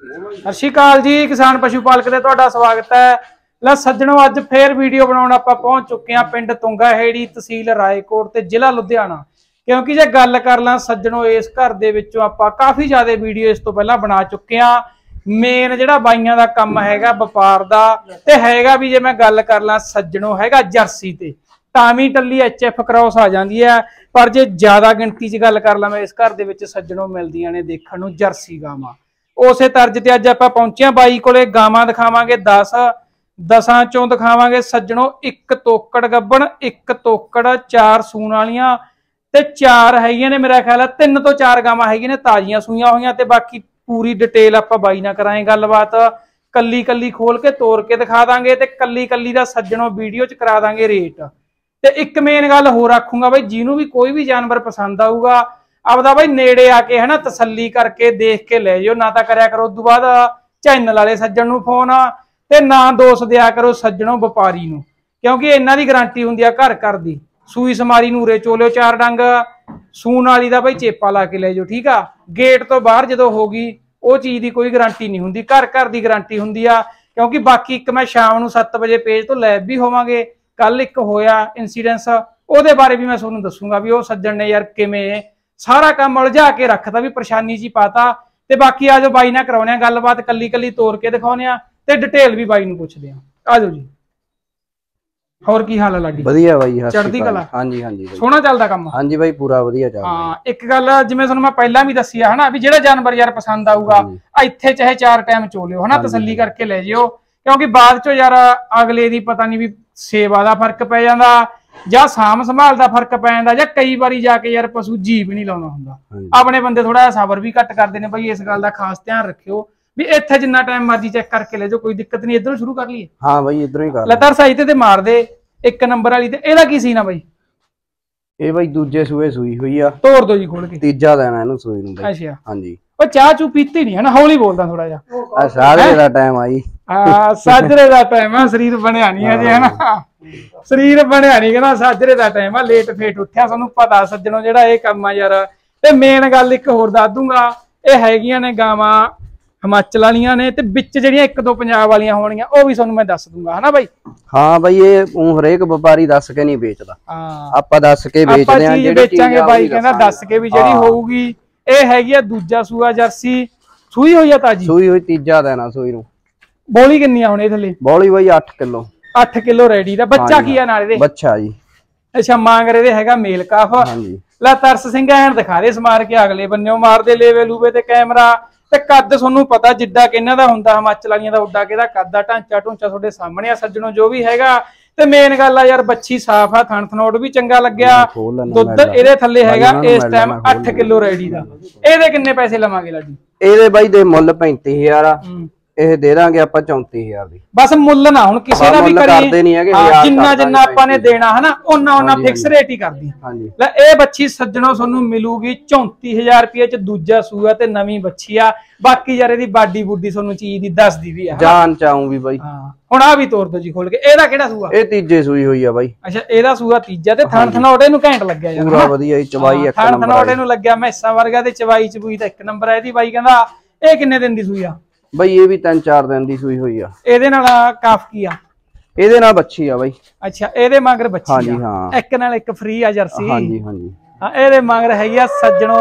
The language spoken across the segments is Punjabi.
सत श्री अकाल जी, किसान पशु पालक दे तुहाडा स्वागत है। ला सज्जणों, अज फिर वीडियो बनाउण आपां पहुंच चुके हैं पिंड तुंगा हेड़ी, तहसील रायकोट ते जिला लुधियाना। क्योंकि जे गल कर ला सज्जणों, इस घर दे विचों आपां काफ़ी ज़्यादा वीडियो इस तो पहलां बना चुके हैं। मेन जिहड़ा बाईयां दा काम हैगा व्यापार दा ते हैगा भी, जे मैं गल कर ला सज्जणों, हैगा जर्सी ते टामी टल्ली HF क्रॉस आ जाती है। पर जे ज्यादा गिणती च गल कर ला मैं, इस घर दे विच सज्जणों मिलदियां ने देखण नूं जर्सी गावां। उस तर्ज ते अज आपां पहुंचे बाई कोले, गावां दिखावांगे 10 चों दिखावांगे सज्जणों। एक तोकड़ गब्बण, एक तोकड़, 4 सूण वालियां ते 4 हैगियां ने, मेरा ख्याल है 3 तो 4 गावां हैगियां ने ताजियां सूईयां होईयां। ते बाकी पूरी डिटेल आपां बाई नाल करांगे गलबात, कल्ली कल्ली खोल के तोड़ के दिखा दांगे ते कल्ली कल्ली दा सज्जणों वीडियो च करा दांगे रेट। ते एक मेन गल होर आखूंगा बई, जिन्हों भी कोई भी जानवर पसंद आऊगा आपदा बई नेड़े आके है ना तसल्ली करके देख के ले जाओ। ना तो करया करो उस बाद चैनल वाले सज्जण नूं फोन ते ना दोष दिया करो सज्जणों व्यापारी नूं, क्योंकि इन्हां दी गारंटी हुंदी आ घर घर दी। सूई समारी नूरे चोलियो 4 डंग, सूण वाली दा बई चेपा ला के ले जाओ, ठीक आ। गेट तो बाहर जदों होगी वो चीज़ की कोई गारंटी नहीं हुंदी, घर घर दी गारंटी हुंदी आ। क्योंकि बाकी एक मैं शाम नूं 7 बजे पेज तो लैब भी होवांगे। कल एक होया इंसीडेंस, ਉਹਦੇ बारे भी मैं तुहानूं दसूंगा भी वो सज्जण ने यार किवें सारा काम उलझा के रखता, भी परेशानी च पाता। ते बाकी आ जाओ बाई नाल कराउने गलबात, कल्ली कल्ली तोड़ के दिखाउने ते डिटेल भी बाई नूं पुछदे आ जाओ जी। होर की हाल है लाडी? वधिया बाई, चढ़दी कला। हां जी हां जी, सोहना चलदा काम? हां जी बाई, पूरा वधिया चलदा। हां, एक गल जिवें तुहानूं मैं पहलां भी दस्सी है ना, भी जिहड़ा जानवर यार पसंद आऊगा इत्थे चाहे 4 टाइम चोलियो है ना, तसल्ली करके ले जिओ। क्योंकि बाद चो यार अगले दी पता नहीं भी सेवा का फर्क पै जांदा जां साम संभाल का फर्क पै जांदा, जां कई बारी जाके यार पशु जी भी नहीं लाउंदा हुंदा। अपने बंदे थोड़ा जिहा सबर भी घट करदे ने बई, इस गल का खास ध्यान रखियो भी इत्थे जिन्ना टाइम मर्जी चेक करके ले जाओ, कोई दिक्कत नहीं। इधरों शुरू कर लीए? हां बई, इधरों ही कर ले। लतर सही ते मार दे एक नंबर वाली। ते एदा की सीन आ बई? ए बई दूजे सूए सूई हुई आ। तोड़ दो जी खोल के। तीजा देना इहनूं सूई नूं बई। अच्छा हां जी। ओ चाह चू पीती नहीं है ना? हौली बोलदा थोड़ा जिहा। साजरे दा टाइम आई। हां, साजरे दा टाइम आ, शरीर बनया नहीं अजे है ना, शरीर बनया नहीं, कहना साजरे दा टाइम आ, लेट फेट उठ्या। सानूं पता सज्जणों जिहड़ा ये काम आ यार। ते मेन गल एक होर दस दूंगा, ये हैगियां ने गावां हिमाचल वालियां ने ते विच जिहड़ियां 1-2 पंजाब वालियां होणगीਆਂ ਉਹ भी ਤੁਹਾਨੂੰ मैं दस दूंगा, है ना भाई? हाँ भाई, ये हरेक व्यापारी दस के नहीं बेचदा, ਆਪਾਂ दस के बेचदे आ। ਜਿਹੜੀ बेचांगे भाई कहंदा दस के भी ਜਿਹੜੀ ਹੋਊਗੀ। ਇਹ ਹੈਗੀ ਆ ਦੂਜਾ ਸੂਆ ਜਰਸੀ, ਸੂਈ ਹੋਈ ਆ ਤਾਜੀ? ਸੂਈ ਹੋਈ, ਤੀਜਾ ਦੇਣਾ ਸੂਈ ਨੂੰ। ਬੋਲੀ ਕਿੰਨੀ ਆ ਹੁਣ ਇਹ ਥੱਲੇ? ਬੋਲੀ ਬਾਈ 8 ਕਿਲੋ। 8 ਕਿਲੋ ਰੈਡੀ ਦਾ ਬੱਚਾ ਕੀ ਆ ਨਾਲ ਇਹਦੇ? ਬੱਚਾ ਜੀ। ਅੱਛਾ, ਮਾਂਗ ਰਹੇ ਹੈਗਾ ਮੇਲ ਕਾਫ। ਹਾਂਜੀ। ਲੈ ਤਰਸ ਸਿੰਘ ਐਨ ਦਿਖਾ ਦੇ ਸਮਾਰ ਕੇ, ਅਗਲੇ ਬੰਨਿਓ ਮਾਰਦੇ ਲੇਵੇ ਲੂਵੇ ਤੇ ਕੈਮਰਾ। ਤੇ ਕੱਦ ਤੁਹਾਨੂੰ ਪਤਾ ਜਿੱਡਾ ਕਿ ਇਹਨਾਂ ਦਾ ਹੁੰਦਾ ਹਿਮਾਚਲ ਵਾਲੀਆਂ ਦਾ, ਉੱਡਾ ਕਿਹਦਾ ਕੱਦ ਆ, ਢਾਂਚਾ ਢੂੰਚਾ ਤੁਹਾਡੇ ਸਾਹਮਣੇ ਆ ਸੱਜਣੋ ਜੋ ਵੀ ਹੈਗਾ। ਤੇ ਮੇਨ ਗੱਲ ਆ ਯਾਰ, ਬੱਚੀ ਸਾਫ ਆ, ਥਣ ਥਨੋਟ ਵੀ ਚੰਗਾ ਲੱਗਿਆ। ਦੁੱਧ ਇਹਦੇ ਥੱਲੇ ਹੈਗਾ ਇਸ ਟਾਈਮ 8 ਕਿਲੋ ਰੈਡੀ ਦਾ। ਇਹਦੇ ਕਿੰਨੇ ਪੈਸੇ ਲਵਾਂਗੇ ਲਾਡੀ? ਇਹਦੇ ਬਾਈ ਦੇ ਮੁੱਲ 35,000 ਆ, ਇਹ ਦੇ ਦਾਂਗੇ ਆਪਾਂ 34,000 ਦੀ। ਬਸ ਮੁੱਲ ਨਾ ਹੁਣ ਕਿਸੇ ਦਾ ਵੀ ਕਰਦੇ ਨਹੀਂ ਹੈਗੇ, ਜਿੰਨਾ ਜਿੰਨਾ ਆਪਾਂ ਨੇ ਦੇਣਾ ਹੈ ਨਾ ਉਹਨਾਂ ਫਿਕਸ ਰੇਟ ਹੀ ਕਰਦੀ। ਹਾਂਜੀ। ਲੈ ਇਹ ਬੱਚੀ ਸੱਜਣੋ ਤੁਹਾਨੂੰ ਮਿਲੂਗੀ 34,000 ਰੁਪਏ ਚ, ਦੂਜਾ ਸੂਆ ਤੇ ਨਵੀਂ ਬੱਚੀ ਆ। ਬਾਕੀ ਯਾਰ ਇਹਦੀ ਬਾਡੀ ਬੁੱਡੀ ਤੁਹਾਨੂੰ ਚੀਜ਼ ਦੀ ਦੱਸਦੀ ਵੀ ਆ, ਜਾਨ ਚਾਹੂੰ ਵੀ ਬਾਈ। ਹਾਂ, ਹੁਣ ਆ ਵੀ ਤੋੜ ਦੋ ਜੀ ਖੋਲ ਕੇ। ਇਹਦਾ ਕਿਹੜਾ ਸੂਆ? ਇਹ ਤੀਜੇ ਸੂਈ ਹੋਈ ਆ ਬਾਈ। ਅੱਛਾ, ਇਹਦਾ ਸੂਆ ਤੀਜਾ। ਤੇ ਥਣ ਥਨੋਟ ਇਹਨੂੰ ਘੈਂਟ ਲੱਗਿਆ ਯਾਰ, ਪੂਰਾ ਵਧੀਆ ਚਵਾਈ ਇੱਕ ਨੰਬਰ। ਥਣ ਥਨੋਟ ਇਹਨੂੰ ਲੱਗਿਆ ਮੈਸਾਂ ਵਰਗਾ ਤੇ ਚਵਾਈ ਚਬੂਈ ਤਾਂ ਇੱਕ ਨੰਬਰ ਆ ਇਹਦੀ। ਬਾਈ ਕਹਿੰਦਾ ਇਹ ਕਿੰਨੇ ਦਿਨ ਦੀ ਸੂਈ ਆ ਬਈ? ਇਹ ਵੀ 3-4 ਦਿਨ ਦੀ ਸੂਈ ਹੋਈ ਆ। ਇਹਦੇ ਨਾਲ ਕਾਫ ਕੀ ਆ? ਇਹਦੇ ਨਾਲ ਬੱਚੀ ਆ ਬਾਈ। ਅੱਛਾ, ਇਹਦੇ ਮਗਰ ਬੱਚੀ ਆ? ਹਾਂਜੀ ਹਾਂ, ਇੱਕ ਨਾਲ ਇੱਕ ਫ੍ਰੀ ਆ ਜਰਸੀ। ਹਾਂਜੀ ਹਾਂਜੀ ਹਾਂ, ਇਹਦੇ ਮਗਰ ਹੈਗੀ ਆ ਸੱਜਣੋ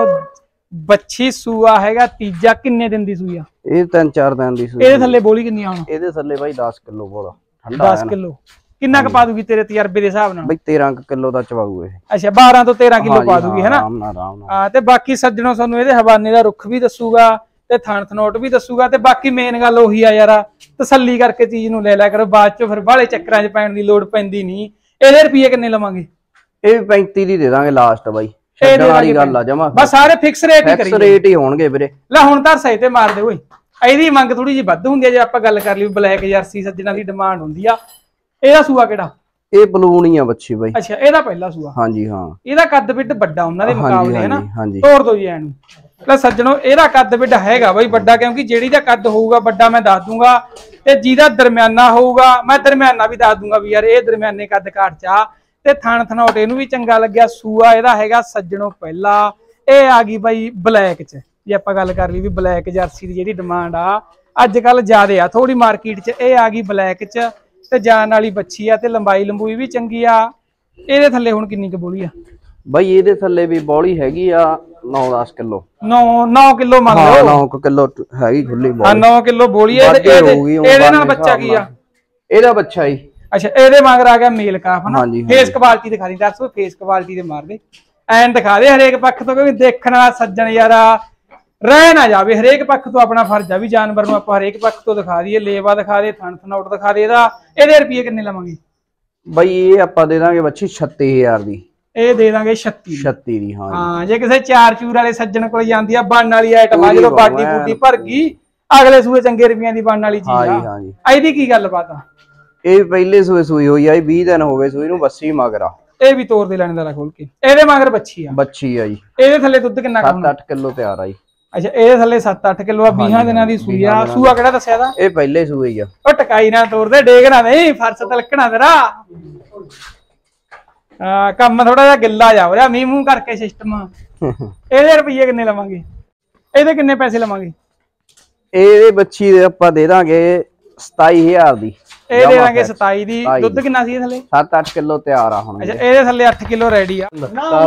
ਬੱਚੀ, ਸੂਆ ਹੈਗਾ ਤੀਜਾ। ਕਿੰਨੇ ਦਿਨ ਦੀ ਸੂਈ ਆ? ਇਹ 3-4 ਦਿਨ ਦੀ ਸੂਈ। ਇਹਦੇ ਥੱਲੇ ਬੋਲੀ ਕਿੰਨੀ ਆ ਹੁਣ? ਇਹਦੇ ਥੱਲੇ ਬਾਈ 10 ਕਿਲੋ ਬੋਲਾ, ਠੰਡਾ 10 ਕਿਲੋ। ਕਿੰਨਾ ਕ ਪਾ ਦੂਗੀ ਤੇਰੇ ਤਜਰਬੇ ਦੇ ਹਿਸਾਬ ਨਾਲ? ਬਈ 13 ਕਿਲੋ ਦਾ ਚਵਾਊ ਇਹ। ਅੱਛਾ, 12 ਤੋਂ 13 ਕਿਲੋ ਪਾ ਦੂਗੀ ਹੈ ਨਾ? ਆਰਾਮ ਨਾਲ। ਹਾਂ, ਤੇ ਬਾਕੀ ਸੱਜਣੋ ਸਾਨੂੰ ਇਹਦੇ ਹਵਾਨੇ ਦਾ ਰੁੱਖ ਵੀ ਦੱਸੂਗਾ ਤੇ ਥਣ ਥਨੋਟ ਵੀ ਦੱਸੂਗਾ। ਤੇ ਬਾਕੀ ਮੇਨ ਗੱਲ ਉਹੀ ਆ ਯਾਰ, ਤਸੱਲੀ ਕਰਕੇ ਚੀਜ਼ ਨੂੰ ਲੈ ਲਿਆ ਕਰੋ, ਬਾਅਦ ਚੋਂ ਫਿਰ ਬਾਹਲੇ ਚੱਕਰਾਂ 'ਚ ਪੈਣ ਦੀ ਲੋੜ ਪੈਂਦੀ ਨਹੀਂ। ਇਹਦੇ ਰੁਪਏ ਕਿੰਨੇ ਲਵਾਂਗੇ? ਇਹ 35 ਦੀ ਦੇ ਦਾਂਗੇ ਲਾਸਟ ਬਾਈ, ਛੱਡਣ ਵਾਲੀ ਗੱਲ ਆ ਜਮਾ। ਬਸ ਸਾਰੇ ਫਿਕਸ ਰੇਟ ਹੀ ਕਰੀ, ਫਿਕਸ ਰੇਟ ਹੀ ਹੋਣਗੇ ਵੀਰੇ। ਲੈ ਹੁਣ ਤਾਂ ਸਹੀ ਤੇ ਮਾਰ ਦੇ ਓਏ, ਇਹਦੀ ਮੰਗ ਥੋੜੀ ਜਿਹੀ ਵੱਧ ਹੁੰਦੀ ਆ ਜੇ ਆਪਾਂ ਗੱਲ ਕਰ ਲਈ। ਬਲੈਕ ਜਰਸੀ ਸੱਜਣਾ ਦੀ ਡਿਮਾਂਡ ਹੁੰਦੀ ਆ। ਇਹਦਾ ਸੂਆ ਕਿਹੜਾ? ਇਹ ਬਲੂਨ ਹੀ ਆ ਬੱਚੀ ਬਾਈ। ਅੱਛਾ, ਇਹਦਾ ਪਹਿਲਾ ਸੂਆ? ਹਾਂਜੀ ਹਾਂ। ਇਹਦਾ ਕੱਦ ਬਿੱਡ ਵੱਡਾ ਉਹਨਾਂ ਦੇ ਮੁਕਾਬਲੇ ਹੈ ਨਾ? ਤੋੜ ਦੋ ਜੀ ਇਹਨੂੰ। ਲੈ ਸੱਜਣੋ, ਇਹਦਾ ਕੱਦ ਬਿੱਡ ਹੈਗਾ ਬਾਈ ਵੱਡਾ, ਕਿਉਂਕਿ ਜਿਹੜੀ ਦਾ ਕੱਦ ਹੋਊਗਾ ਵੱਡਾ ਮੈਂ ਦੱਸ ਦੂੰਗਾ, ਤੇ ਜਿਹਦਾ ਦਰਮਿਆਨਾ ਹੋਊਗਾ ਮੈਂ ਦਰਮਿਆਨਾ ਵੀ ਦੱਸ ਦੂੰਗਾ ਵੀ ਯਾਰ ਇਹ ਦਰਮਿਆਨੇ ਕੱਦ ਕਾਟ ਚ ਆ। ਤੇ ਥਣ ਥਨੋਟ ਇਹਨੂੰ ਵੀ ਚੰਗਾ ਲੱਗਿਆ। ਸੂਆ ਇਹਦਾ ਹੈਗਾ ਸੱਜਣੋ ਪਹਿਲਾ। ਇਹ ਆ ਗਈ ਬਾਈ ਬਲੈਕ ਚ, ਜੇ ਆਪਾਂ ਗੱਲ कर ਲਈ भी ब्लैक जर्सी की जी डिमांड आ अजकल ज्यादा आ थोड़ी मार्केट च ये आ गई ब्लैक च ते जान वाली बच्छी आ ते लंबाई लंबूई भी चंगी आ। ਇਹਦੇ ਥੱਲੇ ਹੁਣ ਕਿੰਨੀ ਕੁ ਬੋਲੀ ਆ ਬਈ? ਇਹਦੇ ਥੱਲੇ ਵੀ ਬੋਲੀ ਹੈਗੀ ਆ 9-10 ਕਿਲੋ। 9 ਕਿਲੋ ਮੰਨ ਲਓ। 9 ਕਿਲੋ ਹੈਗੀ ਖੁੱਲੀ ਬੋਲੀ। ਹਾਂ 9 ਕਿਲੋ ਬੋਲੀ ਹੈ। ਇਹਦੇ ਨਾਲ ਬੱਚਾ ਕੀ ਆ? ਇਹਦਾ ਬੱਚਾ ਹੀ। ਅੱਛਾ ਇਹਦੇ ਮਗਰ ਆ ਗਿਆ ਮੇਲ ਕਾਫ ਨਾ। ਫੇਸ ਕੁਆਲਿਟੀ ਦਿਖਾ ਦੀ ਦੱਸ ਫੇਸ ਕੁਆਲਿਟੀ ਦੇ ਮਾਰ ਦੇ ਐਨ ਦਿਖਾ ਦੇ ਹਰੇਕ ਪੱਖ ਤੋਂ ਕਿਉਂਕਿ ਦੇਖਣ ਵਾਲਾ ਸੱਜਣ ਯਾਰਾ ਰਹਿ ਨਾ ਜਾਵੇ। ਹਰੇਕ ਪੱਖ ਤੋਂ ਆਪਣਾ ਫਰਜ਼ ਆ ਵੀ ਜਾਨਵਰ ਨੂੰ ਆਪਾਂ ਹਰੇਕ ਪੱਖ ਤੋਂ ਦਿਖਾ ਦਈਏ। ਲੇਵਾ ਦਿਖਾ ਦੇ ਥਣ ਥਨੌਟ ਦਿਖਾ ਦੇ ਇਹਦੇ ਰੁਪਏ ਕਿੰਨੇ ਲਵਾਂਗੇ ਬਈ? ਇਹ ਆਪਾਂ ਦੇ ਦਾਂਗੇ ਬੱਚੀ 36000 ਦੀ। ਇਹ ਦੇ ਦਾਂਗੇ 36 ਦੀ। ਹਾਂ ਜੇ ਕਿਸੇ ਚਾਰ ਚੂਰ ਵਾਲੇ ਸੱਜਣ ਕੋਲ ਜਾਂਦੀ ਆ ਬਣ ਵਾਲੀ ਆਈਟਮ ਆ ਜਦੋਂ ਬਾਡੀ ਬੂਡੀ ਭਰ ਗਈ ਅਗਲੇ ਸੂਏ ਚੰਗੇ ਰੁਪਈਆਂ ਦੀ ਬਣ ਵਾਲੀ ਚੀਜ਼ ਆ। ਇਹਦੀ ਕੀ ਗੱਲਬਾਤ ਆ? ਇਹ ਪਹਿਲੇ ਸੂਏ ਸੂਈ ਹੋਈ ਆ 20 ਦਿਨ ਹੋ ਗਏ ਸੂਈ ਨੂੰ। ਬੱਸੀ ਮਗਰਾ ਇਹ ਵੀ ਤੋਰ ਦੇ ਲੈਣੇ ਦਾ ਖੋਲ ਕੇ। ਇਹਦੇ ਮਗਰ ਬੱਚੀ ਆ ਜੀ। ਇਹਦੇ ਥੱਲੇ ਦੁੱਧ ਕਿੰਨਾ ਕੰਮ? 7-8 ਕਿਲੋ ਤਿਆਰ ਆ ਜੀ। ਅੱਛਾ ਇਹਦੇ ਥੱਲੇ 7-8 ਕਿਲੋ ਆ। 20 ਦਿਨਾਂ ਦੀ ਸੂਈ ਆ। ਸੂਆ ਕਿਹੜਾ ਦੱਸਿਆ ਦਾ? ਇਹ ਪਹਿਲੇ ਸੂਏ ਹੀ ਆ। ਉਹ ਟਕਾਈ ਨਾ ਤੋਰਦੇ ਡੇਗਣਾ ਨਹੀਂ ਫਰਸ਼ ਤਲਕਣਾ ਤੇਰਾ। ਕੰਮ ਥੋੜਾ ਜਿਹਾ ਗਿੱਲਾ ਜਾ ਹੋ ਰਿਹਾ ਮੀਂਹ ਮੂੰਹ ਕਰਕੇ ਸਿਸਟਮ। ਇਹਦੇ ਰੁਪਈਏ ਕਿੰਨੇ ਲਵਾਂਗੇ? ਇਹਦੇ ਕਿੰਨੇ ਪੈਸੇ ਲਵਾਂਗੇ? ਇਹਦੇ ਬੱਚੀ ਦੇ ਆਪਾਂ ਦੇ ਦਾਂਗੇ 27000 ਦੀ। ਇਹ ਦੇ ਦਾਂਗੇ 27 ਦੀ। ਦੁੱਧ ਕਿੰਨਾ ਸੀ ਇਹ ਥੱਲੇ? 7-8 ਕਿਲੋ ਤਿਆਰ ਆ ਹੁਣ। ਅੱਛਾ ਇਹਦੇ ਥੱਲੇ 8 ਕਿਲੋ ਰੈਡੀ ਆ।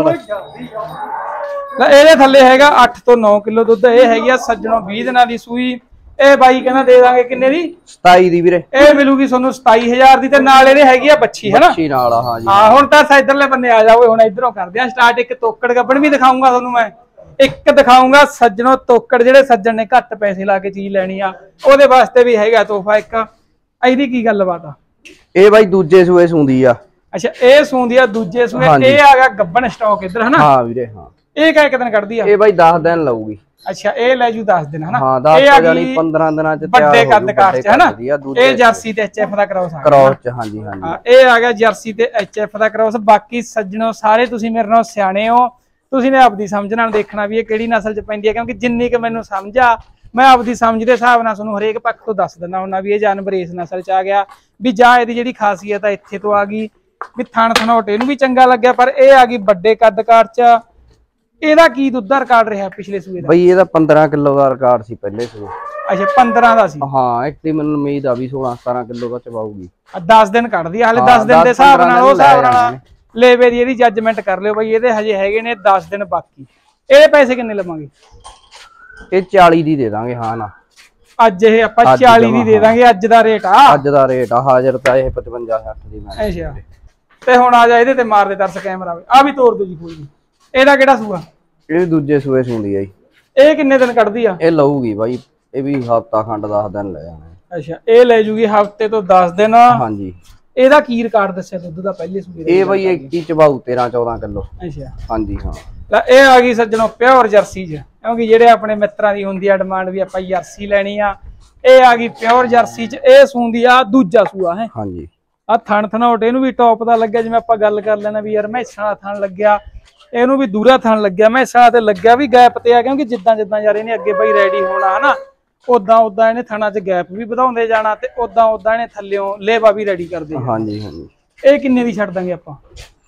ਇਹਦੇ ਥੱਲੇ ਹੈਗਾ 8 ਤੋਂ 9 ਕਿਲੋ ਦੁੱਧ। ਇਹ ਹੈਗੀ ਆ ਸੱਜਣੋਂ 20 ਦਿਨਾਂ ਦੀ ਸੂਈ। ਇਹ ਬਾਈ ਕਹਿੰਦਾ ਦੇ ਦਾਂਗੇ ਕਿੰਨੇ ਦੀ? 27 ਦੀ ਵੀਰੇ। ਇਹ ਮਿਲੂਗੀ ਤੁਹਾਨੂੰ 27000 ਦੀ ਤੇ ਨਾਲ ਇਹਦੇ ਹੈਗੀ ਆ ਬੱਚੀ ਹੈ ਨਾ। ਬੱਚੀ ਨਾਲ ਆ। ਹਾਂ ਜੀ ਹਾਂ ਹੁਣ ਤਾਂ ਇਧਰਲੇ ਬੰਨੇ ਆ ਜਾਓਗੇ। ਹੁਣ ਇਧਰੋਂ ਕਰਦੇ ਆ ਸਟਾਰਟ। ਇੱਕ ਤੋਕੜ ਗੱਬਣ ਵੀ ਦਿਖਾਉਂਗਾ ਤੁਹਾਨੂੰ ਮੈਂ। ਇੱਕ ਦਿਖਾਉਂਗਾ ਸੱਜਣੋਂ ਤੋਕੜ ਜਿਹੜੇ ਸੱਜਣ ਨੇ ਘੱਟ ਪੈਸੇ ਲਾ ਕੇ ਚੀਜ਼ ਲੈਣੀ ਆ ਉਹਦੇ ਵਾਸਤੇ ਵੀ ਹੈਗਾ ਤੋਹਫਾ ਇੱਕ। ਇਹਦੀ ਕੀ ਗੱਲਬਾਤ ਆ? ਇਹ ਬਾਈ ਦੂਜੇ ਸੂਏ ਸੂੰਦੀ ਆ। ਅੱਛਾ ਇਹ ਸੂੰਦੀ ਆ ਦੂਜੇ ਸੂਏ। ਇਹ ਆ ਗਿਆ ਗੱਬਣ ਸਟਾਕ ਇੱਧਰ ਹਨਾ। ਹਾਂ ਵੀਰੇ ਹਾਂ। ਇਹ ਕਿੰਨੇ ਦਿਨ ਕੱਢਦੀ ਆ? ਇਹ ਬਾਈ 10 ਦਿਨ ਲਊਗੀ। ਅੱਛਾ ਇਹ ਲੈ ਜੂ 10 ਦਿਨ ਹਨਾ। ਹਾਂ 10 ਜਾਨੀ 15 ਦਿਨਾਂ ਚ ਤਿਆਰ ਹੋ ਵੱਡੇ ਕੱਦ ਕਾਠ ਚ ਹਨਾ। ਇਹ ਜਰਸੀ ਤੇ ਐਚਐਫ ਦਾ ਕ੍ਰੋਸ ਆ। ਕ੍ਰੋਸ ਚ ਹਾਂਜੀ ਹਾਂਜੀ। ਹਾਂ ਇਹ ਆ ਗਿਆ ਜਰਸੀ ਤੇ ਐਚਐਫ ਦਾ ਕ੍ਰੋਸ। ਬਾਕੀ ਸੱਜਣੋ ਸਾਰੇ ਤੁਸੀਂ ਮੇਰੇ ਨਾਲ ਸਿਆਣੇ ਹੋ। ਤੁਸੀਂ ਨੇ ਆਪਦੀ ਸਮਝ ਨਾਲ ਦੇਖਣਾ ਵੀ ਇਹ ਕਿਹੜੀ ਨਸਲ ਚ ਪੈਂਦੀ ਹੈ ਕਿਉਂਕਿ ਜਿੰਨੀ ਕਿ ਮੈਨੂੰ ਸਮਝ ਆ ਮੈਂ ਆਪਦੀ ਸਮਝ ਦੇ ਹਿਸਾਬ ਨਾਲ ਤੁਹਾਨੂੰ ਹਰੇਕ ਪੱਖ ਤੋਂ ਦੱਸ ਦਿੰਦਾ ਹੁੰਦਾ ਵੀ ਇਹ ਜਾਨਵਰ ਇਸ ਨਸਲ ਚ ਆ ਗਿਆ ਵੀ ਜਾਂ ਇਹਦੀ ਜਿਹੜੀ ਖਾਸੀਅਤ ਆ ਇੱਥੇ ਤੋਂ ਆ ਗਈ ਵੀ ਥਣ ਥਣੋਟ ਇਹਨੂੰ ਵੀ ਚੰਗਾ ਲੱਗਿਆ ਪਰ ਇਹ ਆ ਗਈ ਵੱਡੇ ਕੱਦ ਕਾਠ ਚ। ਇਹਦਾ ਕੀ ਦੁੱਧ ਦਾ ਰਿਕਾਰਡ ਰਿਹਾ ਪਿਛਲੇ ਸੂਏ ਦਾ? ਬਈ ਇਹਦਾ 15 ਕਿਲੋ ਦਾ ਰਿਕਾਰਡ ਸੀ ਪਹਿਲੇ ਸੂਏ। ਅੱਛਾ 15 ਦਾ ਸੀ। ਹਾਂ ਇੱਕ ਤੇ ਮੈਨੂੰ ਉਮੀਦ ਆ ਵੀ 16-17 ਕਿਲੋ ਦਾ ਚਵਾਊਗੀ। 10 ਦਿਨ ਕੱਢਦੀ ਆ ਹਲੇ। 10 ਦਿਨ ਦੇ ਹਿਸਾਬ ਨਾਲ ਉਹ ਹਿਸਾਬ ਨਾਲ ਲੇਵੇ ਦੀ ਇਹਦੀ ਜੱਜਮੈਂਟ ਕਰ ਲਿਓ ਬਈ। ਇਹਦੇ ਹਜੇ ਹੈਗੇ ਨੇ 10 ਦਿਨ ਬਾਕੀ। ਇਹਦੇ ਪੈਸੇ ਕਿੰਨੇ ਲਵਾਂਗੇ? ਇਹ 40 ਦੀ ਦੇ ਦਾਂਗੇ। ਹਾਂ ਨਾ ਅੱਜ ਇਹ ਆਪਾਂ 40 ਦੀ ਦੇ ਦਾਂਗੇ। ਅੱਜ ਦਾ ਰੇਟ ਆ। ਅੱਜ ਦਾ ਰੇਟ ਆ। ਹਾਜ਼ਰ ਤਾਂ ਇਹ 55-60 ਦੀ ਮੈਂ। ਅੱਛਾ ਤੇ ਹੁਣ ਆ ਜਾ ਇਹਦੇ ਤੇ ਮਾਰ ਦੇ ਦਰਸ ਕੈਮਰਾ ਆ ਵੀ ਤੋੜ ਦੋ ਜੀ ਕੋਈ। ਇਹਦਾ ਕਿਹੜਾ ਸੂਆ? ਇਹ ਦੂਜੇ ਸੂਏ ਸੁੰਦੀ ਆ ਜੀ। ਇਹ ਕਿੰਨੇ ਦਿਨ ਕੱਢਦੀ ਆ? ਇਹ ਲਊਗੀ ਬਾਈ। ਇਹ ਵੀ ਹਫਤਾ ਖੰਡ 10 ਦਿਨ ਲੈ ਜਾਣਾ। ਅੱਛਾ ਇਹ ਲੈ ਜੂਗੀ ਹਫਤੇ ਤੋਂ 10 ਦਿਨ। ਹਾਂਜੀ ਇਹਦਾ ਕੀ ਰਿਕਾਰਡ ਦੱਸਿਆ ਦੁੱਧ ਦਾ ਪਹਿਲੇ ਸੂਏ ਦਾ? ਇਹ ਬਾਈ 21 ਚਬਾਊ 13-14 ਕਿਲੋ। ਅੱਛਾ ਹਾਂਜੀ ਹਾਂ। ਤਾਂ ਇਹ ਆ ਗਈ ਸੱਜਣੋ ਪਿਓਰ ਜਰਸੀ ਚ ਕਿਉਂਕਿ ਜਿਹੜੇ ਆਪਣੇ ਮਿੱਤਰਾਂ ਦੀ ਹੁੰਦੀ ਆ ਡਿਮਾਂਡ ਵੀ ਆਪਾਂ ਜਰਸੀ ਲੈਣੀ ਆ। ਇਹ ਆ ਗਈ ਪਿਓਰ ਜਰਸੀ ਚ। ਇਹ ਸੂੰਦੀ ਆ ਦੂਜਾ ਸੂਆ ਹੈ। ਹਾਂਜੀ ਆ ਥਣ ਥਣੋਟ ਇਹਨੂੰ ਵੀ ਟੌਪ ਦਾ ਲੱਗਿਆ। ਜਿਵੇਂ ਆਪਾਂ ਗੱਲ ਕਰ ਲੈਣਾ ਵੀ ਯਾਰ ਮੈਸਾਂ ਦਾ ਥਣ ਲੱਗਿਆ ਇਹਨੂੰ ਵੀ ਦੂਰਾ ਥਣ ਲੱਗਿਆ। ਮੈਸਾਂ ਤੇ ਲੱਗਿਆ ਵੀ ਗੈਪ ਤੇ ਆ ਕਿਉਂਕਿ ਜਿੱਦਾਂ ਜਿੱਦਾਂ ਯਾਰ ਇਹਨੇ ਅੱਗੇ ਬਈ ਰੈਡੀ ਹੋਣਾ ਹਨਾ ਉਦਾਂ ਉਦਾਂ ਇਹਨੇ ਥਣਾਂ ਚ ਗੈਪ ਵੀ ਵਧਾਉਂਦੇ ਜਾਣਾ ਤੇ ਉਦਾਂ ਉਦਾਂ ਇਹਨੇ ਥੱਲਿਓਂ ਲੇਵਾ ਵੀ ਰੈਡੀ ਕਰਦੇ। ਹਾਂਜੀ ਹਾਂਜੀ। ਇਹ ਕਿੰਨੇ ਦੀ ਛੱਡ ਦਾਂਗੇ ਆਪਾਂ?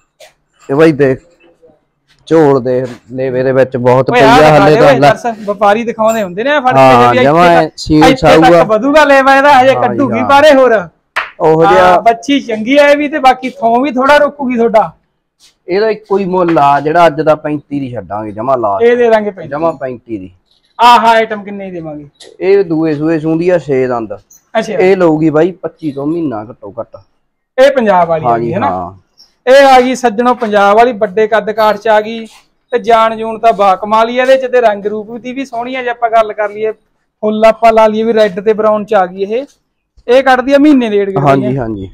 ਇਹ ਬਾਈ ਦੇਖ ਝੋਲ ਦੇ ਲੇਵੇ ਦੇ ਵਿੱਚ ਬਹੁਤ ਪਈ ਆ ਹਲੇ ਤਾਂ। ਵਪਾਰੀ ਦਿਖਾਉਂਦੇ ਹੁੰਦੇ ਨੇ ਫੜ ਕੇ ਵੀ ਇੱਥੇ ਤੱਕ ਵਧੂਗਾ ਲੇਵਾ ਇਹਦਾ ਹਜੇ ਕੱਢੂਗੀ ਬਾਰੇ ਹੋਰ ਉਹ ਜਿਹਾ ਬੱਚੀ ਚੰਗੀ ਆ ਇਹ ਵੀ ਤੇ ਬਾਕੀ ਥੋਂ ਵੀ ਥੋੜਾ ਰੁਕੂਗੀ ਤੁਹਾਡਾ। ਇਹਦਾ ਇੱਕੋ ਹੀ ਮੁੱਲ ਆ ਜਿਹੜਾ ਅੱਜ ਦਾ 35 ਦੀ ਛੱਡਾਂਗੇ ਜਮਾ ਲਾ। ਇਹ ਦੇ ਦਾਂਗੇ 35 ਜਮਾ 35 ਦੀ। ਆਹ ਆਈਟਮ ਕਿੰਨੇ ਦੀ ਦੇਵਾਂਗੇ? ਇਹ ਦੂਏ ਸੂਏ ਸੁੰਦੀ ਆ 6 ਦੰਦ। ਅੱਛਾ ਇਹ ਲਊਗੀ ਬਾਈ 25 ਤੋਂ ਮਹੀਨਾ ਘੱਟੋ ਘੱਟ। ਇਹ ਪੰਜਾਬ ਵਾਲੀ ਆ ਗਈ ਹੈ ਨਾ। ਇਹ ਆ ਗਈ ਸੱਜਣੋ ਪੰਜਾਬ ਵਾਲੀ ਵੱਡੇ ਕੱਦ ਕਾਠ ਚ ਆ ਗਈ ਤੇ ਜਾਨ ਜੂਨ ਤਾਂ ਬਾ ਕਮਾਲ ਹੀ ਇਹਦੇ ਚ ਤੇ ਰੰਗ ਰੂਪ ਦੀ ਵੀ ਸੋਹਣੀ ਆ। ਜੇ ਆਪਾਂ ਗੱਲ ਕਰ ਲਈਏ ਫੁੱਲ ਆਪਾਂ ਲਾ ਲਈਏ ਵੀ ਰੈੱਡ ਤੇ ਬਰਾਊਨ ਚ ਆ ਗਈ ਇਹ ਕੱਢਦੀ ਆ ਮਹੀਨੇ ਡੇਢ ਕੇ। ਹਾਂਜੀ ਹਾਂਜੀ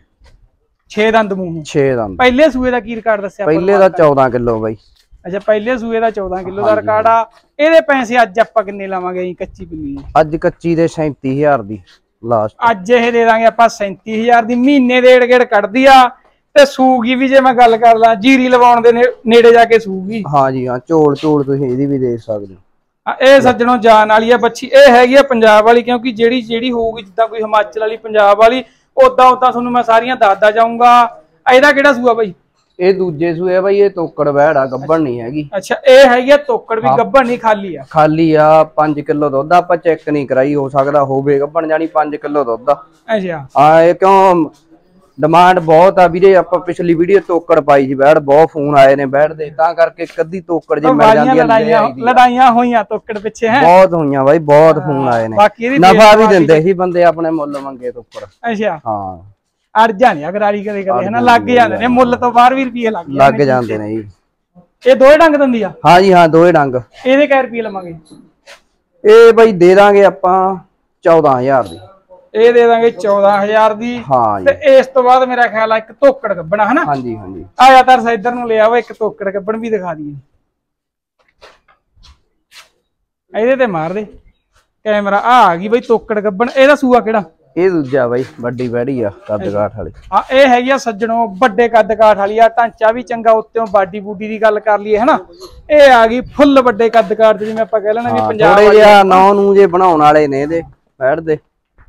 6 ਦੰਦ ਮੂੰਹ 6 ਦੰਦ। ਪਹਿਲੇ ਸੂਏ ਦਾ ਕੀ ਰਿਕਾਰਡ ਦੱਸਿਆ? ਪਹਿਲੇ ਦਾ 14 ਕਿਲੋ ਬਾਈ। ਅੱਛਾ ਪਹਿਲੇ ਸੂਏ ਦਾ 14 ਕਿਲੋ ਦਾ ਰਿਕਾਰਡ ਆ। ਇਹਦੇ ਪੈਸੇ ਅੱਜ ਆਪਾਂ ਕਿੰਨੇ ਲਾਵਾਂਗੇ ਜੀ ਕੱਚੀ ਬਿੱਲੀ? ਅੱਜ ਕੱਚੀ ਦੇ 37000 ਦੀ ਲਾਸਟ। ਅੱਜ ਇਹ ਦੇ ਦਾਂਗੇ ਆਪਾਂ 37000 ਦੀ। ਮਹੀਨੇ ਡੇਢ ਗੇੜ ਕੱਢਦੀ ਆ ਤੇ ਸੂਗੀ ਵੀ ਜੇ ਮੈਂ ਗੱਲ ਕਰ ਲਾਂ ਜੀਰੀ ਲਵਾਉਣ ਦੇ ਨੇੜੇ ਜਾ ਕੇ ਸੂਗੀ। ਹਾਂਜੀ ਹਾਂ ਝੋਲ ਤੁਸੀਂ ਇਹਦੀ ਵੀ ਦੇਖ ਸਕਦੇ ਹੋ। ਇਹ ਸੱਜਣੋਂ ਜਾਨ ਵਾਲੀ ਆ ਬੱਚੀ। ਇਹ ਹੈਗੀ ਆ ਪੰਜਾਬ ਵਾਲੀ ਕਿਉਂਕਿ ਜਿਹੜੀ ਹੋਊਗੀ ਜਿੱਦਾਂ ਕੋਈ ਹਿਮਾਚਲ ਵਾਲੀ ਪੰਜਾਬ ਵਾਲੀ ਉਦਾਂ ਤੁਹਾਨੂੰ ਮੈਂ ਸਾਰੀਆਂ ਦੱਸਦਾ ਜਾਊਂਗਾ। ਇਹਦਾ ਕਿਹੜਾ ਸੂਆ ਬਾਈ? ਇਹ ਦੂਜੇ ਸੂਏ ਆ ਬਾਈ, ਇਹ ਤੋਕੜ ਵੈੜ ਆ, ਗੱਭਣ ਨਹੀਂ ਹੈਗੀ। ਅੱਛਾ ਇਹ ਹੈਗੀ ਆ ਤੋਕੜ ਵੀ, ਗੱਭਣ ਨਹੀਂ, ਖਾਲੀ ਆ? ਖਾਲੀ ਆ। 5 ਕਿਲੋ ਦੁੱਧ ਆਪਾਂ ਚੈੱਕ ਨਹੀਂ ਕਰਾਈ, ਹੋ ਸਕਦਾ ਹੋਵੇ ਗੱਭਣ, ਜਾਨੀ 5 ਕਿਲੋ ਦੁੱਧ ਆ। ਅੱਛਾ ਹਾਂ ਇਹ ਕਿਉਂ ਡਿਮਾਂਡ ਬਹੁਤ ਆ ਵੀਰੇ, ਆਪਾਂ ਪਿਛਲੀ ਵੀਡੀਓ ਤੋਕੜ ਪਾਈ ਸੀ ਵੈੜ, ਬਹੁਤ ਫੋਨ ਆਏ ਨੇ ਵੈੜ ਦੇ, ਤਾਂ ਕਰਕੇ ਕਦੀ ਤੋਕੜ ਜੇ ਮਿਲ ਜਾਂਦੀ ਆ। ਲੜਾਈਆਂ ਹੋਈਆਂ ਤੋਕੜ ਪਿੱਛੇ ਹੈ, ਬਹੁਤ ਹੋਈਆਂ ਬਾਈ, ਬਹੁਤ ਫੋਨ ਆਏ ਨੇ। ਨਫਾ ਵੀ ਦਿੰਦੇ ਸੀ ਬੰਦੇ ਆਪਣੇ, ਮੁੱਲ ਮੰਗੇ ਤੋਕੜ। ਅੱਛਾ ਹਾਂ ਅੜ ਜਾਣੀ ਅਗਰਾਰੀ ਕਦੇ ਕਦੇ ਹੈ ਨਾ, ਲੱਗ ਜਾਂਦੇ ਨੇ ਮੁੱਲ ਤੋਂ 12 ਰੁਪਏ ਲੱਗ ਜਾਂਦੇ ਨੇ ਜੀ। ਇਹ ਦੋਏ ਡੰਗ ਦਿੰਦੀ ਆ? ਹਾਂ ਜੀ ਹਾਂ, ਦੋਏ ਡੰਗ। ਇਹਦੇ ਕਿੰਨੇ ਰੁਪਏ ਲਵਾਂਗੇ? ਇਹ ਬਾਈ ਦੇ ਦਾਂਗੇ ਆਪਾਂ 14000 ਦੀ। ਇਹ ਦੇ ਦਾਂਗੇ 14000 ਦੀ। ਹਾਂ ਜੀ। ਤੇ ਇਸ ਤੋਂ ਬਾਅਦ ਮੇਰਾ ਖਿਆਲ ਆ ਇੱਕ ਤੋਕੜ ਗੱਬਣਾ ਹੈ ਨਾ? ਹਾਂਜੀ ਹਾਂਜੀ। ਆਇਆ ਤਰਸ ਇੱਧਰ ਨੂੰ ਲੈ ਆਓ, ਇੱਕ ਤੋਕੜ ਗੱਬਣ ਵੀ ਦਿਖਾ ਦਈਏ। ਇਹਦੇ ਤੇ ਮਾਰ ਦੇ ਕੈਮਰਾ। ਆ ਗਈ ਬਈ ਤੋਕੜ ਗੱਬਣ। ਇਹਦਾ ਸੂਆ ਕਿਹੜਾ? ਇਹ ਦੂਜਾ ਬਾਈ, ਵੱਡੀ ਵੈੜੀ ਆ, ਕੱਦ ਕਾਠ ਵਾਲੀ। ਹਾਂ ਇਹ ਹੈਗੀ ਆ ਸੱਜਣੋ ਵੱਡੇ ਕੱਦ ਕਾਠ ਵਾਲੀ ਆ, ਢਾਂਚਾ ਵੀ ਚੰਗਾ, ਉੱਤੋਂ ਬਾਡੀ ਬੂਡੀ ਦੀ ਗੱਲ ਕਰ ਲਈਏ ਹਨਾ, ਇਹ ਆ ਗਈ ਫੁੱਲ ਵੱਡੇ ਕੱਦ ਕਾਠ, ਜਿਵੇਂ ਆਪਾਂ ਕਹਿ ਲੈਣਾ ਵੀ ਪੰਜਾਬ ਥੋੜੇ ਜਿਹਾ ਨੌ ਨੂੰ ਜੇ ਬਣਾਉਣ ਵਾਲੇ ਨੇ ਇਹਦੇ ਬੈਠ ਦੇ।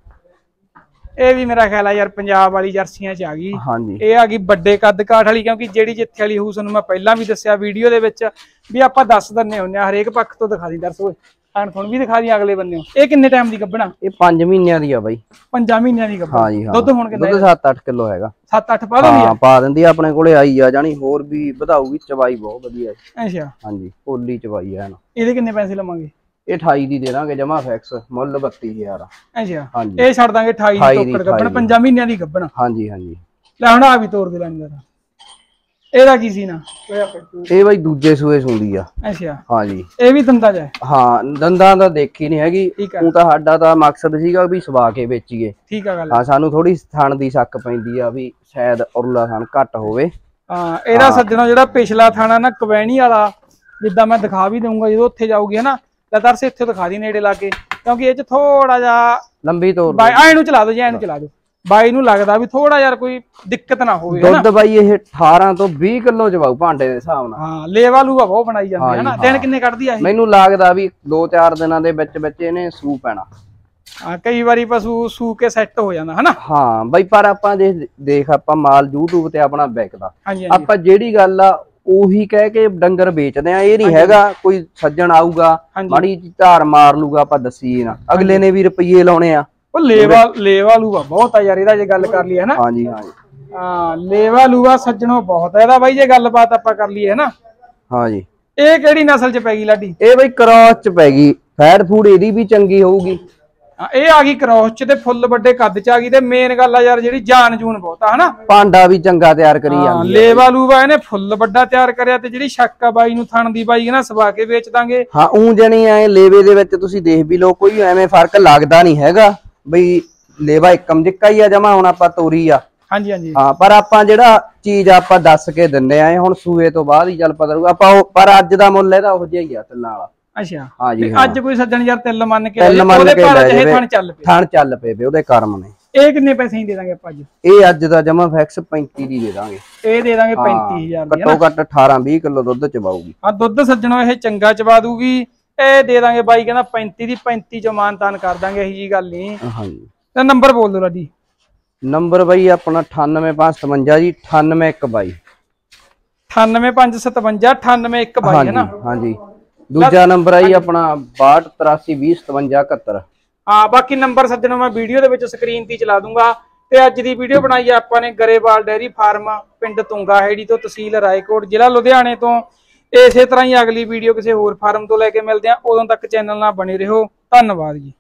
ਇਹ ਵੀ ਮੇਰਾ ਖਿਆਲ ਆ ਯਾਰ ਪੰਜਾਬ ਵਾਲੀ ਜਰਸੀਆਂ ਚ ਆ ਗਈ। ਹਾਂਜੀ ਇਹ ਆ ਗਈ ਵੱਡੇ ਕੱਦ ਕਾਠ ਵਾਲੀ, ਕਿਉਂਕਿ ਜਿਹੜੀ ਜਿੱਥੇ ਵਾਲੀ ਹੂ ਤੁਹਾਨੂੰ ਮੈਂ ਪਹਿਲਾਂ ਵੀ ਦੱਸਿਆ ਵੀਡੀਓ ਦੇ ਵਿੱਚ ਵੀ ਆਪਾਂ ਦੱਸ ਦਿੰਨੇ ਹੁੰਨੇ ਆ, ਹਰੇਕ ਪੱਖ ਤੋਂ ਦਿਖਾ ਦੀ ਦਰਸੋ, ਹੁਣ ਵੀ ਦਿਖਾ ਦੀ ਅਗਲੇ ਬੰਨੇ। ਇਹ ਕਿੰਨੇ ਟਾਈਮ ਦੀ ਗੱਭਣਾ? ਇਹ 5 ਮਹੀਨਿਆਂ ਦੀ ਆ ਬਾਈ। 5 ਮਹੀਨਿਆਂ ਦੀ ਗੱਭਣਾ। ਹਾਂ ਜੀ ਹਾਂ। ਦੁੱਧ ਹੁਣ ਕਿੰਨਾ? ਦੁੱਧ 7-8 ਕਿਲੋ ਹੈਗਾ। 7-8 ਪਾ ਦਿੰਦੀ ਆ? ਹਾਂ ਪਾ ਦਿੰਦੀ ਆ, ਆਪਣੇ ਕੋਲੇ ਆਈ ਆ, ਜਾਨੀ ਹੋਰ ਵੀ ਵਧਾਊਗੀ, ਚਵਾਈ ਬਹੁਤ ਵਧੀਆ। ਅੱਛਾ ਹਾਂਜੀ ਪੋਲੀ ਚਵਾਈ ਆ ਨਾ। ਇਹਦੇ ਕਿੰਨੇ ਪੈਸੇ ਲਵਾਂਗੇ? ਇਹ 28 ਦੀ ਦੇ ਦਾਂਗੇ ਜਮਾ ਫਿਕਸ, ਮੁੱਲ 32000 ਆ। ਅੱਛਾ ਹਾਂਜੀ ਇਹ ਛੱਡ ਦਾਂਗੇ 28 ਦੀ ਤੋਕੜ ਗੱਭਣ, 5 ਮਹੀਨਿਆਂ ਦੀ ਗੱਭਣ। ਹਾਂਜੀ ਹਾਂਜੀ। ਲੈ ਹੁਣ ਆ ਵੀ ਤੋੜ ਦੇ ਲੈਣ ਦਾ। ਇਹਦਾ ਕੀ ਸੀ ਨਾ? ਇਹ ਬਾਈ ਦੂਜੇ ਸੂਏ ਸੁੰਦੀ ਆ। ਅੱਛਾ ਹਾਂ ਜੀ। ਇਹ ਵੀ ਦੰਦਾਂ ਚ? ਹਾਂ ਦੰਦਾਂ ਦਾ ਦੇਖੀ ਨਹੀਂ ਹੈਗੀ, ਉਹ ਤਾਂ ਸਾਡਾ ਤਾਂ ਮਕਸਦ ਸੀਗਾ ਵੀ ਸਵਾ ਕੇ ਵੇਚੀਏ। ਠੀਕ ਆ ਗੱਲ। ਹਾਂ ਸਾਨੂੰ ਥੋੜੀ ਥਣ ਦੀ ਸ਼ੱਕ ਪੈਂਦੀ ਆ ਵੀ ਸ਼ਾਇਦ ਉਰਲਾ ਥਣ ਘੱਟ ਹੋਵੇ। ਹਾਂ ਇਹਦਾ ਸੱਜਣਾ ਜਿਹੜਾ ਪਿਛਲਾ ਥਾਣਾ ਨਾ ਕਵੈਣੀ ਵਾਲਾ, ਜਿੱਦਾਂ ਮੈਂ ਦਿਖਾ ਵੀ ਦਊਂਗਾ ਜਦੋਂ ਉੱਥੇ ਜਾਊਗੀ ਹਨਾ, ਲਦਰ ਸੇ ਇੱਥੇ ਦਿਖਾ ਦੀ ਨੇੜੇ ਲਾ ਕੇ, ਕਿਉਂਕਿ ਇਹ ਚ ਥੋੜਾ ਜਿਹਾ ਲੰਬੀ ਤੋਰ ਬਾਈ ਐਨੂੰ ਚਲਾ ਦੋ ਜੀ, ਐਨੂੰ ਚਲਾ ਦੋ। ਬਾਈ ਨੂੰ ਲੱਗਦਾ ਵੀ ਥੋੜਾ ਯਾਰ ਕੋਈ ਦਿੱਕਤ ਨਾ ਹੋਵੇ। ਦੁੱਧ ਬਾਈ ਇਹ 18 ਤੋਂ 20 ਕਿਲੋ ਚਵਾਉ ਭਾਂਡੇ ਦੇ ਹਿਸਾਬ ਨਾਲ। ਹਾਂ ਲੇਵਾ ਲੂਵਾ ਬਹੁਤ ਬਣਾਈ ਜਾਂਦੀ ਹੈ ਨਾ। ਦਿਨ ਕਿੰਨੇ ਕੱਢਦੀ ਆ ਇਹ? ਮੈਨੂੰ ਲੱਗਦਾ ਵੀ 2-4 ਦਿਨਾਂ ਦੇ ਵਿੱਚ ਵਿੱਚ ਇਹਨੇ ਸੂ ਪੈਣਾ। ਹਾਂ ਕਈ ਵਾਰੀ ਪਸ਼ੂ ਸੂ ਕੇ ਸੈੱਟ ਹੋ ਜਾਂਦਾ ਹਨਾ। ਹਾਂ ਬਾਈ ਪਰ ਆਪਾਂ ਦੇਖ ਆਪਾਂ ਮਾਲ YouTube ਤੇ ਆਪਣਾ ਵਿਕਦਾ, ਆਪਾਂ ਜਿਹੜੀ ਗੱਲ ਆ ਉਹੀ ਕਹਿ ਕੇ ਡੰਗਰ ਵੇਚਦੇ ਆ। ਇਹ ਨਹੀਂ ਹੈਗਾ ਕੋਈ ਸੱਜਣ ਆਊਗਾ ਮਾੜੀ ਜਿਹੀ ਧਾਰ ਮਾਰ ਲੂਗਾ ਆਪਾਂ ਦੱਸੀ ਨਾ, ਅਗਲੇ ਨੇ ਵੀ ਰੁਪਈਏ ਲਾਉਣੇ ਆ। ਉਹ ਲੇਵਾ ਲੂਵਾ ਬਹੁਤ ਆ ਯਾਰ ਇਹਦਾ, ਜੇ ਗੱਲ ਕਰ ਲਈਏ ਹਨਾ। ਹਾਂਜੀ ਹਾਂਜੀ ਹਾਂ ਲੇਵਾ ਲੂਵਾ ਸੱਜਣੋ ਬਹੁਤ ਆ ਇਹਦਾ ਬਾਈ, ਜੇ ਗੱਲਬਾਤ ਆਪਾਂ ਕਰ ਲਈਏ ਹਨਾ। ਹਾਂਜੀ ਇਹ ਕਿਹੜੀ ਨਸਲ ਚ ਪੈ ਗਈ ਲਾਡੀ? ਇਹ ਬਾਈ ਕ੍ਰਾਸ ਚ ਪੈ ਗਈ, ਫੈਟ ਫੂਡ ਇਹਦੀ ਵੀ ਚੰਗੀ ਹੋਊਗੀ। ਇਹ ਆ ਗਈ ਕ੍ਰਾਸ ਚ ਤੇ ਫੁੱਲ ਵੱਡੇ ਕੱਦ ਚ ਆ ਗਈ, ਤੇ ਮੇਨ ਗੱਲ ਆ ਯਾਰ ਜਿਹੜੀ ਜਾਨ ਜੂਨ ਬਹੁਤ ਆ ਹਨਾ। ਭਾਂਡਾ ਵੀ ਚੰਗਾ ਤਿਆਰ ਕਰੀ ਜਾਂਦੀ। ਲੇਵਾ ਲੂਵਾ ਇਹਨੇ ਫੁੱਲ ਵੱਡਾ ਤਿਆਰ ਕਰਿਆ, ਤੇ ਜਿਹੜੀ ਸ਼ੱਕ ਆ ਬਾਈ ਨੂੰ ਥਣ ਦੀ ਬਾਈ ਨਾ ਸਵਾ ਕੇ ਵੇਚ ਦਾਂਗੇ। ਹਾਂ ਉਹ ਜਣੀ ਐ ਲੇਵੇ ਦੇ ਵਿੱਚ ਤੁਸੀਂ ਦੇਖ ਵੀ ਲੋ, ਕੋਈ ਐਵੇਂ ਫਰਕ ਲੱਗਦਾ ਨਹੀਂ ਹੈਗਾ ਬਈ ਲੇਵਾ ਇੱਕਮ ਜਿੱਕਾ ਹੀ ਆ ਜਮਾ। ਹੁਣ ਆਪਾਂ ਤੋਰੀ ਆ। ਹਾਂਜੀ ਹਾਂਜੀ ਹਾਂ ਪਰ ਆਪਾਂ ਜਿਹੜਾ ਚੀਜ਼ ਆਪਾਂ ਦੱਸ ਕੇ ਦਿੰਨੇ ਆ, ਹੁਣ ਸੂਏ ਤੋਂ ਬਾਅਦ ਹੀ ਚੱਲ ਪਤਾ ਲੱਗੂ ਆਪਾਂ। ਪਰ ਅੱਜ ਦਾ ਮੁੱਲ ਇਹਦਾ ਉਹ ਜਿਹਾ ਹੀ ਆ ਤਿੱਲਾਂ ਵਾਲਾ। ਅੱਛਾ ਹਾਂ ਜੀ ਅੱਜ ਕੋਈ ਸੱਜਣ ਯਾਰ ਤਿੱਲ ਮੰਨ ਕੇ ਉਹਦੇ ਥਣ ਚੱਲ ਪਏ ਉਹਦੇ ਕਰਮ ਨੇ। ਇਹ ਕਿੰਨੇ ਪੈਸੇ ਹੀ ਦੇ ਦਾਂਗੇ ਆਪਾਂ ਅੱਜ? ਇਹ ਅੱਜ ਦਾ ਜਮਾ ਫਿਕਸ 35 ਦੀ ਦੇ ਦਾਂਗੇ। ਇਹ ਦੇ ਦਾਂਗੇ 35000 ਦੀ। ਘੱਟੋ ਘੱਟ 18-20 ਕਿਲੋ ਦੁੱਧ ਚਵਾਊਗੀ। ਹਾਂ ਦੁੱਧ ਸੱਜਣੋ ਇਹ ਚੰਗਾ ਚਵਾ ਦੂਗੀ। ਇਹ ਦੇ ਦਾਂਗੇ ਬਾਈ ਕਹਿੰਦਾ 35 ਦੀ, 35 ਚੋਂ ਮਾਨਤਾਨ ਕਰ ਦਾਂਗੇ, ਇਹੀ ਜੀ ਗੱਲ ਨਹੀਂ। ਹਾਂਜੀ ਤੇ ਨੰਬਰ ਬੋਲ ਦੋ ਰਾਜੀ। ਨੰਬਰ ਬਾਈ ਆਪਣਾ 98557 ਜੀ 98122। 98557 98122 ਹੈ ਨਾ। ਹਾਂਜੀ ਦੂਜਾ ਨੰਬਰ ਆਈ ਆਪਣਾ 6283205771। ਹਾਂ ਬਾਕੀ ਨੰਬਰ ਸੱਜਣੋ ਮੈਂ ਵੀਡੀਓ ਦੇ ਵਿੱਚ ਸਕਰੀਨ ਤੇ ਚਲਾ ਦੂੰਗਾ। ਤੇ ਅੱਜ ਦੀ ਵੀਡੀਓ ਬਣਾਈ ਆਪਾਂ ਨੇ ਗਰੇਵਾਲ ਡੇਅਰੀ ਫਾਰਮ, ਪਿੰਡ ਤੁੰਗਾ ਹੈੜੀ ਤੋਂ, ਤਹਿਸੀਲ ਰਾਏਕੋਟ, ਜ਼ਿਲ੍ਹਾ ਲੁਧਿਆਣੇ ਤੋਂ। ਇਸੇ ਤਰ੍ਹਾਂ ਹੀ ਅਗਲੀ ਵੀਡੀਓ ਕਿਸੇ ਹੋਰ ਫਾਰਮ ਤੋਂ ਲੈ ਕੇ ਮਿਲਦੇ ਆ। ਉਦੋਂ ਤੱਕ ਚੈਨਲ ਨਾਲ ਬਣੇ ਰਹੋ। ਧੰਨਵਾਦ ਜੀ।